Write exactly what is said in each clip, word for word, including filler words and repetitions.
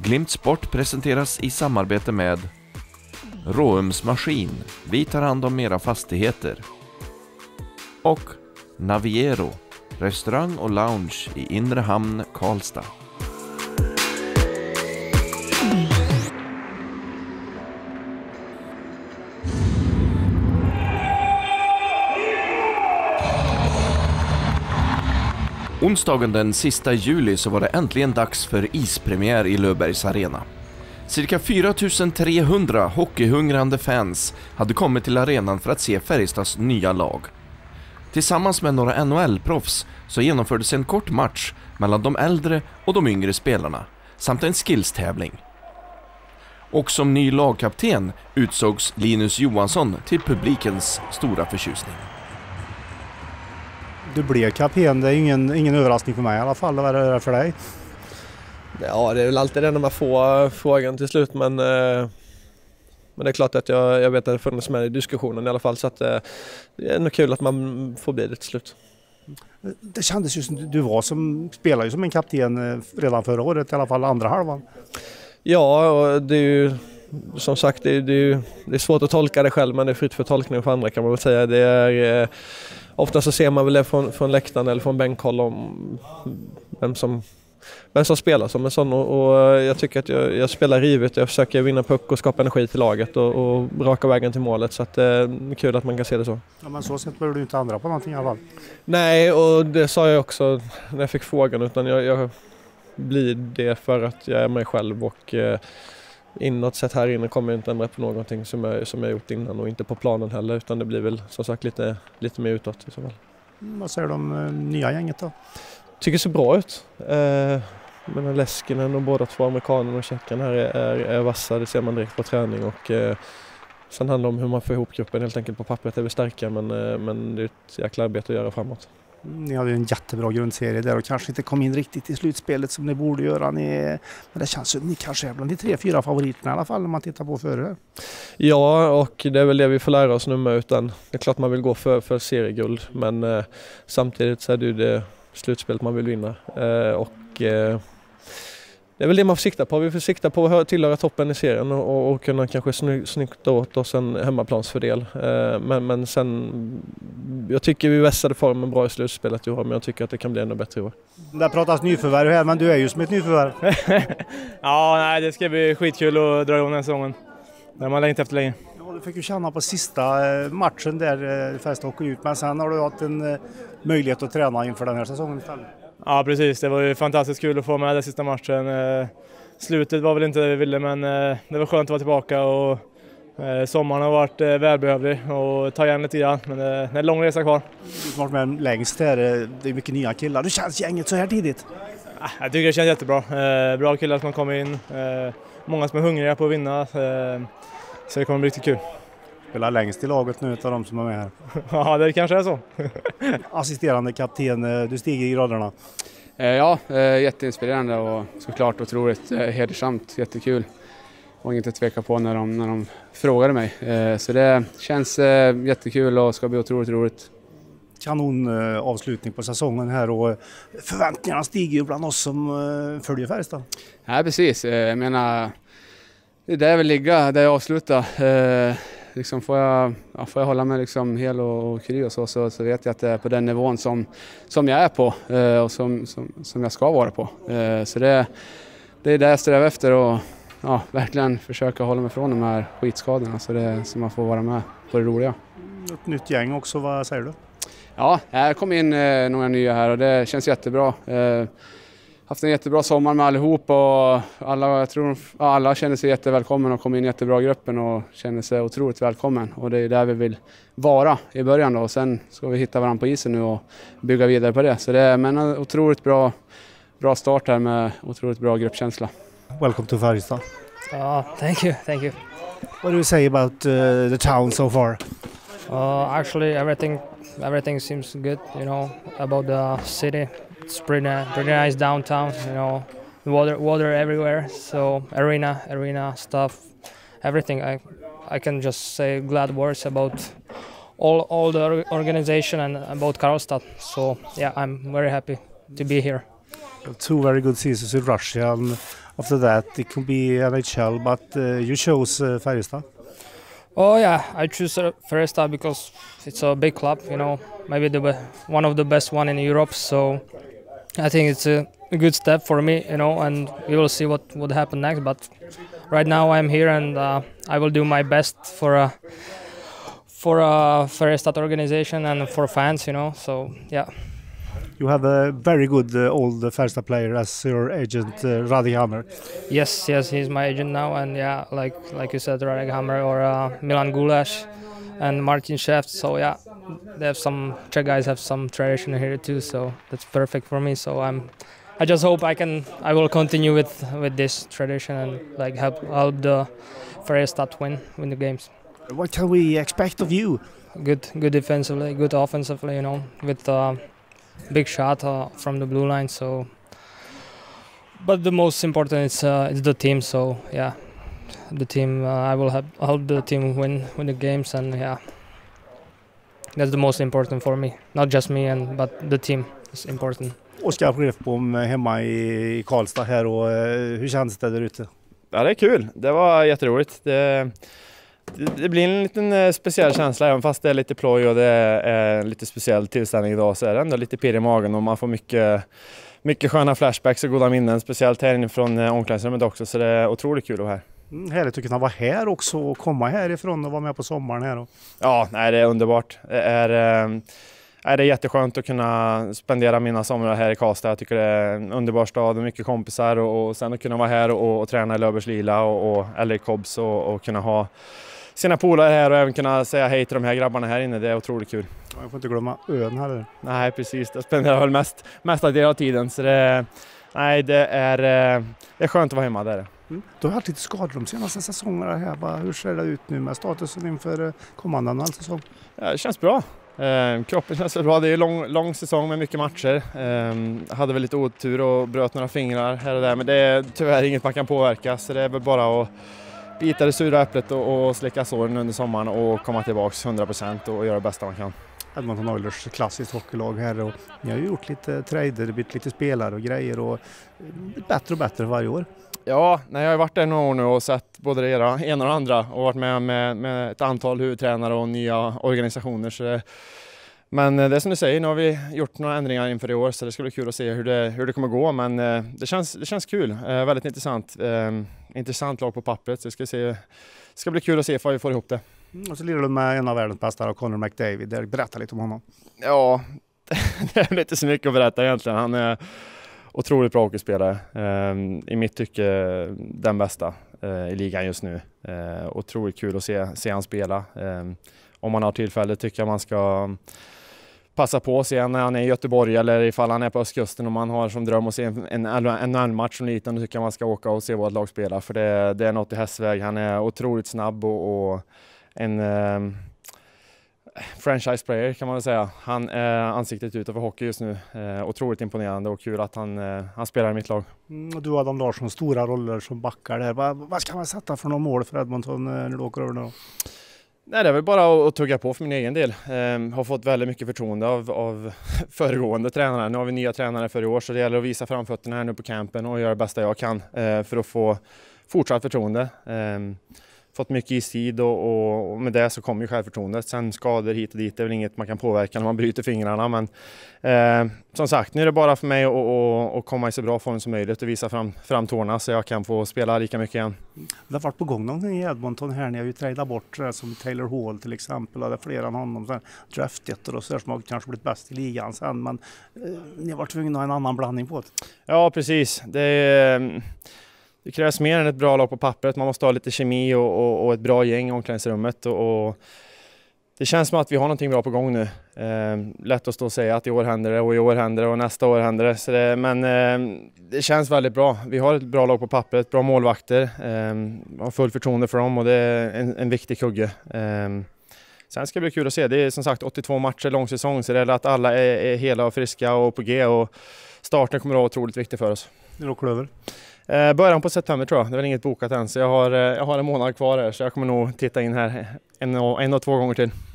Glimt Sport presenteras i samarbete med Råums Maskin. Vi tar hand om era fastigheter. Och Naviero, restaurang och lounge i Inre Hamn, Karlstad. Onsdagen den sista juli så var det äntligen dags för ispremiär i Löfbergs Arena. Cirka fyra tusen trehundra hockeyhungrande fans hade kommit till arenan för att se Färjestads nya lag. Tillsammans med några N H L-proffs så genomfördes en kort match mellan de äldre och de yngre spelarna samt en skillstävling. Och som ny lagkapten utsågs Linus Johansson till publikens stora förtjusning. Du blev kapten, det är ingen, ingen överraskning för mig i alla fall. Vad är det för dig? Ja, det är väl alltid det när man får frågan till slut, men, eh, men det är klart att jag, jag vet att det funnits med i diskussionen i alla fall, så att, eh, det är ändå kul att man får bli det till slut. Det kändes ju som du var som spelade ju som en kapten redan förra året, i alla fall andra halvan. Ja, och det är ju som sagt, det är, det är, det är svårt att tolka det själv, men det är fritt för tolkning för andra, kan man väl säga. Det är, eh, ofta så ser man väl det från, från läktaren eller från bänkhåll om vem som, vem som spelar som en sån, och, och jag tycker att jag, jag spelar rivet, jag försöker vinna puck och skapa energi till laget och, och raka vägen till målet, så att det är kul att man kan se det så. Ja, men så sett behöver du inte andra på någonting i alla fall. Nej, och det sa jag också när jag fick frågan, utan jag, jag blir det för att jag är mig själv, och eh, inåt sett här inne kommer jag inte ändra på någonting som jag, som jag gjort innan, och inte på planen heller, utan det blir väl som sagt lite, lite mer utåt i så fall. Mm, vad säger du om uh, nya gänget då? Tycker det ser bra ut. Eh, men Leskinen och båda två amerikanerna och tjecken här är, är, är vassa, det ser man direkt på träning, och eh, sen handlar det om hur man får ihop gruppen helt enkelt. På pappret är vi starka, men, eh, men det är ett jäkla arbete att göra framåt. Ni hade ju en jättebra grundserie där och kanske inte kom in riktigt i slutspelet som ni borde göra. Ni, men det känns ju att ni kanske är bland de tre, fyra favoriterna i alla fall när man tittar på före. Ja, och det är väl det vi får lära oss nu med, utan det är klart man vill gå för, för serieguld, men eh, samtidigt så är det ju det slutspelet man vill vinna. Eh, och eh, det är väl det man får sikta på. Vi får sikta på att tillhöra toppen i serien och, och, och kunna kanske sny, snyckta åt oss en hemmaplansfördel. Eh, men, men sen, jag tycker vi vässade formen bra i slutspelet i år, men jag tycker att det kan bli ännu bättre i år. Det pratas nyförvärv här, men du är ju som ett nyförvärv. Ja, nej, det ska bli skitkul att dra igång den säsongen. Det har man längtat efter länge. Ja, du fick ju känna på sista matchen där Färjestad åker ut, men sen har du haft en möjlighet att träna inför den här säsongen istället. Ja, precis. Det var ju fantastiskt kul att få med den sista matchen. Slutet var väl inte det vi ville, men det var skönt att vara tillbaka, och sommaren har varit välbehövlig och ta igen lite grann, men det är en lång resa kvar. Du har varit med längst här, det är mycket nya killar. Hur känns gänget så här tidigt? Jag tycker det känns jättebra. Bra killar som kommer in, många som är hungriga på att vinna, så det kommer bli riktigt kul. Spelar längst i laget nu av de som är med här. Ja, det kanske är så. Assisterande kapten, du stiger i graderna. Ja, jätteinspirerande och såklart otroligt hedersamt, jättekul. Och inget att tveka på när de, när de frågade mig. Så det känns jättekul och ska bli otroligt roligt. Kanon avslutning på säsongen här, och förväntningarna stiger ju bland oss som följer Färjestad. Ja, precis. Jag menar, det är där jag vill ligga, där jag avslutar. Liksom får, jag, ja, får jag hålla mig liksom hel och, och kry och så, så, så vet jag att det är på den nivån som, som jag är på eh, och som, som, som jag ska vara på. Eh, så det, det är det jag strävar efter, och ja, verkligen försöka hålla mig från de här skitskadorna, så, det, så man får vara med på det roliga. Ett nytt gäng också, vad säger du? Ja, här kom in eh, några nya här och det känns jättebra. Eh, haft en jättebra sommar med allihop, och alla, jag tror, alla känner sig jättevälkommen och kom in jättebra i gruppen och känner sig otroligt välkommen. Och det är där vi vill vara i början då, och sen ska vi hitta varandra på isen nu och bygga vidare på det. Så det är en otroligt bra, bra start här med otroligt bra gruppkänsla. Welcome to Färjestad. Oh, thank you, thank you. What do you say about uh, the town so far? Uh, actually, everything, everything seems good. You know, about the city. It's pretty, pretty nice downtown. You know, water, water everywhere. So arena, arena stuff, everything. I, I can just say glad words about all, all the organization and about Karlstad. So yeah, I'm very happy to be here. Two very good seasons in Russia, and after that it could be N H L, but uh, you chose uh, Färjestad. Oh yeah, I choose uh, Färjestad because it's a big club, you know, maybe the be- one of the best one in Europe. So I think it's a, a good step for me, you know, and we will see what would happen next. But right now I'm here, and uh, I will do my best for a for a Färjestad organization and for fans, you know. So yeah. You have a very good uh, old Färjestad player as your agent, uh, Radek Hammer. Yes, yes, he's my agent now, and yeah, like like you said, Radek Hammer or uh, Milan Gulash and Martin Scheft. So yeah, they have some Czech guys have some tradition here too, so that's perfect for me. So I'm, I just hope I can, I will continue with with this tradition and like help help the Färjestad win win the games. What can we expect of you? Good, good defensively, good offensively, you know, with. Uh, big shot uh, from the blue line. So but the most important is uh, is the team, so yeah, the team, uh, I will help, help the team win win the games, and yeah, that's the most important for me, not just me and but the team is important. Oskar Prefbom hemma i Karlstad här, och hur känns det där ute? Ja, det är kul, det var jätteroligt. Det Det blir en liten speciell känsla, även fast det är lite ploj och det är lite speciell tillställning idag, så är det ändå lite pirr i magen och man får mycket, mycket sköna flashbacks och goda minnen, speciellt här inifrån omklädningsrummet också, så det är otroligt kul att vara här. Mm, härligt att kunna vara här också och komma härifrån och vara med på sommaren här då. Ja, nej, det är underbart. Det är, är det är jätteskönt att kunna spendera mina somrar här i Karlstad. Jag tycker det är en underbar stad och mycket kompisar, och, och sen att kunna vara här och, och träna i Löfbergs Lila och, och, eller i Kobbs och, och kunna ha sina polare här och även kunna säga hej till de här grabbarna här inne. Det är otroligt kul. Jag får inte glömma ön här. Nej, precis. Det spenderar väl mest, mesta del av tiden. Så det, nej, det, är, det är skönt att vara hemma där. Mm. Du har haft lite skador de senaste säsongerna här. Hur ser det ut nu med statusen inför kommande annan säsong? Ja, det känns bra. Eh, kroppen känns bra. Det är en lång, lång säsong med mycket matcher. Eh, hade väl lite otur och bröt några fingrar här och där. Men det är tyvärr inget man kan påverka. Så det är väl bara att bita det sura äpplet och, och släcka såren under sommaren och komma tillbaka hundra procent och göra det bästa man kan. Edmonton Oilers klassiskt hockeylag här, och ni har ju gjort lite trader, bytt lite spelare och grejer och bättre och bättre varje år. Ja, nej, jag har varit där några år nu och sett både det ena och det andra och varit med, med med ett antal huvudtränare och nya organisationer. Så det, men det är som du säger, nu har vi gjort några ändringar inför i år, så det ska bli kul att se hur det, hur det kommer gå, men det känns, det känns kul, eh, väldigt intressant. Eh, intressant lag på pappret, så det ska, se, det ska bli kul att se om vi får ihop det. Mm, och så lirar du med en av världens bästa, Connor McDavid. Berätta lite om honom. Ja, det är inte så mycket att berätta egentligen. Han är otroligt bra hockeyspelare. Eh, I mitt tycke den bästa eh, i ligan just nu. Eh, otroligt kul att se, se han spela. Eh, om man har tillfälle tycker jag man ska passa på att se när han är i Göteborg eller ifall han är på östkusten, och man har som dröm att se en, en, en N H L-match som liten, då tycker jag man ska åka och se vårt lag spela, för det, det är något i hästväg. Han är otroligt snabb och, och en eh, franchise player kan man väl säga. Han är ansiktet utåt för hockey just nu. Eh, otroligt imponerande och kul att han, eh, han spelar i mitt lag. Mm, du Adam Larsson, stora roller som backar där. Vad, vad ska man sätta för några mål för Edmonton när du åker över nu? Nej, det är väl bara att tugga på för min egen del. Eh, har fått väldigt mycket förtroende av, av föregående tränare. Nu har vi nya tränare för i år, så det gäller att visa framfötterna här nu på campen och göra det bästa jag kan eh, för att få fortsatt förtroende. Eh, fått mycket istid och, och, och med det så kommer ju självförtroendet. Sen skador hit och dit, det är väl inget man kan påverka när man bryter fingrarna. Men eh, som sagt, nu är det bara för mig att, att, att komma i så bra form som möjligt och visa fram, fram tårna så jag kan få spela lika mycket igen. Det har varit på gång någonting i Edmonton här. Ni har ju tradat bort det, som Taylor Hall till exempel, och det är flera än honom. Sen draftet och så där som har kanske blivit bäst i ligan sen. Men eh, ni har varit tvungna att ha en annan blandning på det. Ja, precis. Det är... Det krävs mer än ett bra lag på pappret. Man måste ha lite kemi och, och, och ett bra gäng i omklädningsrummet. Och, och det känns som att vi har någonting bra på gång nu. Eh, lätt att stå och säga att i år händer det och i år händer det och nästa år händer det. Så det men eh, det känns väldigt bra. Vi har ett bra lag på pappret, bra målvakter. Eh, har full förtroende för dem och det är en, en viktig kugge. Eh, sen ska det bli kul att se. Det är som sagt åttiotvå matcher, lång säsong. Så det är att alla är, är hela och friska och på G. Och starten kommer att vara otroligt viktig för oss. När åker du över? Eh, början på september tror jag. Det är väl inget bokat än. Så jag har, eh, jag har en månad kvar här. Så jag kommer nog titta in här en och, en och två gånger till.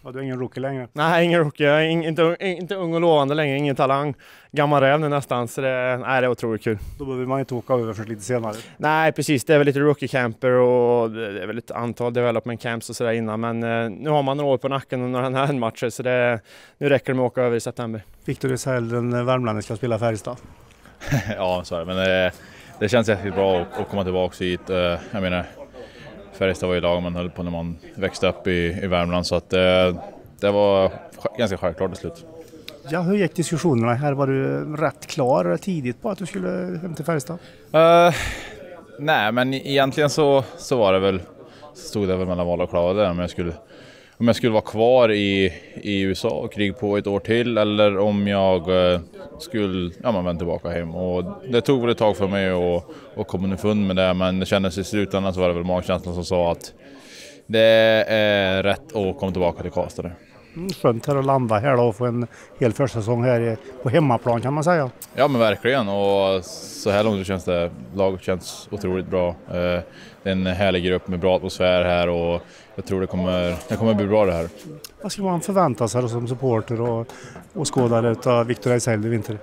Ja, du är ingen rookie längre? Nej, ingen rookie. Jag är in, inte, inte ung och lovande längre, ingen talang. Gammal räv nu nästan, så det, nej, det är otroligt kul. Då behöver man inte åka över för lite senare. Nej, precis. Det är väl lite rookie camper och det är väl ett antal development camps och sådär innan. Men eh, nu har man några år på nacken och några här matcher, så det, nu räcker det med att åka över i september. Victor Ysell, den värmlänningen, ska spela Färjestad. Ja, så är det. Men det, det känns jäkligt bra att, att komma tillbaka hit. Jag menar, Färjestad var ju lag man höll på när man växte upp i, i Värmland, så att det, det var ganska självklart i slut. Ja, hur gick diskussionerna här? Var du rätt klar tidigt på att du skulle hem till Färjestad? Uh, nej, men egentligen så, så var det väl, stod det väl mellan val och klar där om jag skulle, om jag skulle vara kvar i, i U S A och krig på ett år till, eller om jag uh, skulle ja, man vända tillbaka hem. Och det tog väl ett tag för mig att, att komma underfund med det, men det kändes i slutändan så var det väl magkänslan som sa att det är rätt att komma tillbaka till Karlstad. Skönt här att landa här då och få en hel försäsong här på hemmaplan, kan man säga. Ja, men verkligen, och så här långt så känns det, laget känns otroligt bra. Det är en härlig grupp med bra atmosfär här och jag tror det kommer, det kommer bli bra det här. Vad ska man förvänta sig som supporter och, och skådare av Victor Ysell i vinter?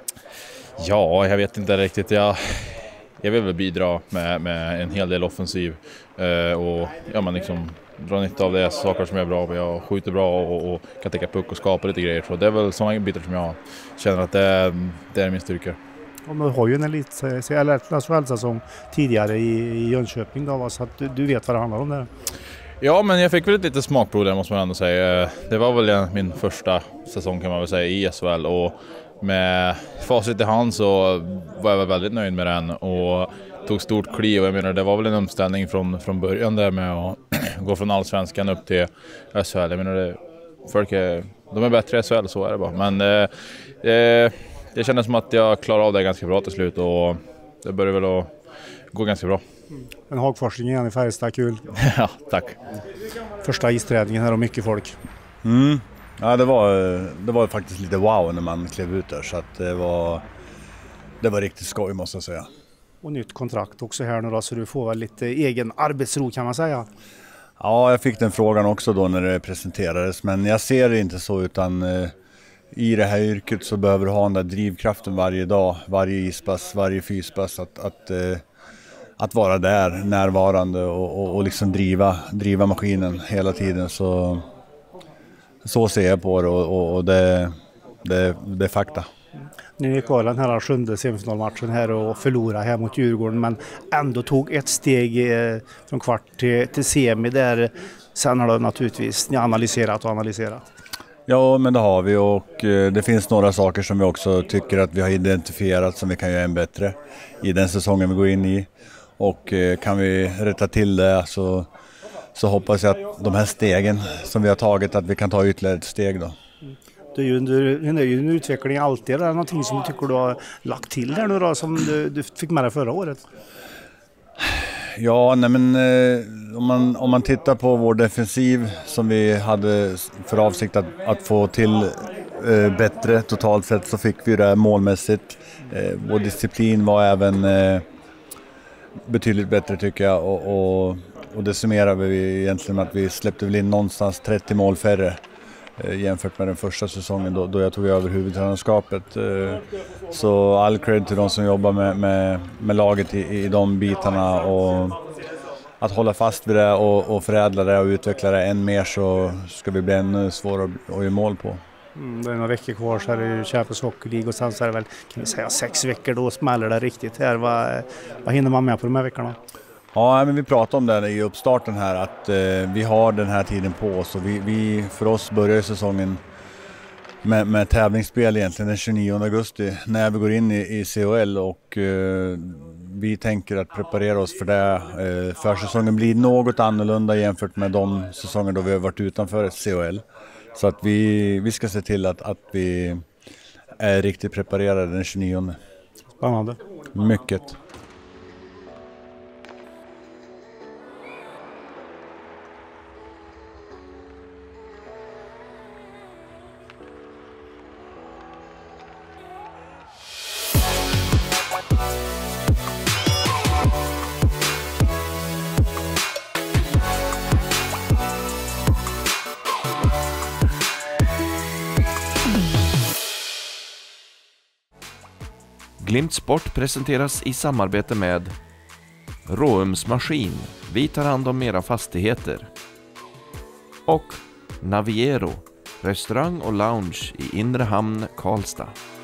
Ja, jag vet inte riktigt. Jag, jag vill väl bidra med, med en hel del offensiv och ja, man liksom dra nytta av det, saker som jag är bra på. Jag skjuter bra och, och kan täcka puck och skapa lite grejer. Så det är väl sådana bitar som jag känner att det är, det är min styrka. Och du har ju en elit, eller nationell säsong tidigare i, i Jönköping då, så att du, du vet vad det handlar om där. Ja, men jag fick väl lite smakprov där, måste man ändå säga. Det var väl min första säsong, kan man väl säga, i S H L, och med facit i hand så var jag väl väldigt nöjd med den och tog stort kliv. Jag menar, det var väl en omställning från, från början där med att gå från allsvenskan upp till S H L. Jag menar, det, folk är, de är bättre i S H L, så är det bara. Men eh, eh, det kändes som att jag klarade av det ganska bra till slut och det började väl att gå ganska bra. En Hagforsling igen i Färjestad, kul. Ja, tack. Första isträningen här och mycket folk. Mm. Ja, det var, det var faktiskt lite wow när man klev ut där, så att det var, det var riktigt skoj, måste jag säga. Och nytt kontrakt också här nu då, så du får väl lite egen arbetsro, kan man säga. Ja, jag fick den frågan också då när det presenterades, men jag ser det inte så, utan eh, i det här yrket så behöver du ha den där drivkraften varje dag, varje ispass, varje fyspass, att, att, eh, att vara där, närvarande och, och, och liksom driva, driva maskinen hela tiden. Så, så ser jag på det och, och, och det, det, det är fakta. Ni gick kvar den här sjunde semifinalmatchen här och förlorade här mot Djurgården, men ändå tog ett steg eh, från kvart till, till semi där. Sen har det naturligtvis ni analyserat och analyserat. Ja, men det har vi, och eh, det finns några saker som vi också tycker att vi har identifierat som vi kan göra än bättre i den säsongen vi går in i. Och eh, kan vi rätta till det så, så hoppas jag att de här stegen som vi har tagit, att vi kan ta ytterligare ett steg då. Det är ju en, det är ju en utveckling alltid. Är det någonting som du tycker du har lagt till här nu då, som du, du fick med dig förra året? Ja, nej men eh, om, man, om man tittar på vår defensiv som vi hade för avsikt att, att få till eh, bättre totalt sett, så fick vi det målmässigt. Eh, vår disciplin var även eh, betydligt bättre, tycker jag, och, och, och det summerar vi egentligen med att vi släppte väl in någonstans trettio mål färre jämfört med den första säsongen då, då jag tog över huvudtränarskapet. Så all cred till de som jobbar med, med, med laget i, i de bitarna, och att hålla fast vid det och, och förädla det och utveckla det än mer, så ska vi bli ännu svårare att göra mål på. Mm, det är några veckor kvar så här i Champions Hockey League, och sen så är det väl, kan vi säga, sex veckor, då smäller det riktigt här. Vad, vad hinner man med på de här veckorna? Ja, men vi pratade om det i uppstarten här, att eh, vi har den här tiden på oss, och vi, vi, för oss börjar säsongen med, med tävlingsspel egentligen den tjugonionde augusti när vi går in i, i C H L, och eh, vi tänker att preparera oss för det. Eh, försäsongen blir något annorlunda jämfört med de säsonger då vi har varit utanför C H L, så att vi, vi ska se till att, att vi är riktigt preparerade den tjugonionde. Spännande. Mycket. Glimt Sport presenteras i samarbete med Råums Maskin, vi tar hand om era fastigheter. Och Naviero, restaurang och lounge i Inre Hamn, Karlstad.